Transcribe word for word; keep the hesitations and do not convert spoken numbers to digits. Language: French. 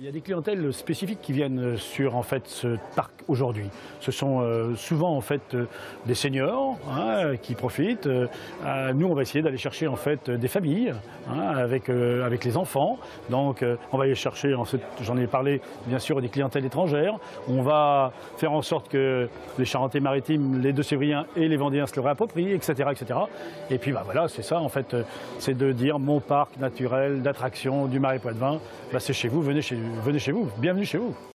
Il y a des clientèles spécifiques qui viennent sur en fait, ce parc aujourd'hui. Ce sont euh, souvent en fait, euh, des seniors hein, qui profitent. Euh, nous, on va essayer d'aller chercher en fait, des familles hein, avec, euh, avec les enfants. Donc, euh, on va aller chercher, j'en ai parlé bien sûr, des clientèles étrangères. On va faire en sorte que les Charentais-Maritimes, les Deux-Sévriens et les Vendéens se le réapproprient, et cetera, et cetera. Et puis bah, voilà, c'est ça en fait, euh, c'est de dire mon parc naturel d'attraction du Marais Poitevin, bah, c'est chez vous, venez chez, venez chez vous, bienvenue chez vous.